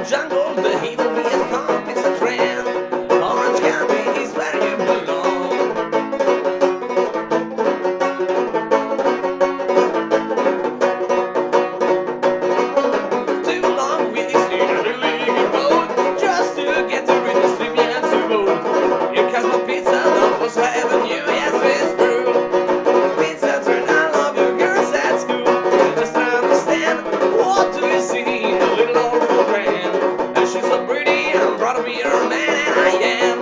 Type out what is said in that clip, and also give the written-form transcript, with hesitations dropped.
jungle, the evil Viet Cong is a trend. Orange County is where you belong. Too long with this illegal road, just to get to reach the stream and to go. You cast my pizza, that was heaven, you yes, it's true. Pizza turn, I love you girls at school. Just understand, what do you see? A little old friend. And she's so pretty, I'm proud to be her man, and I am.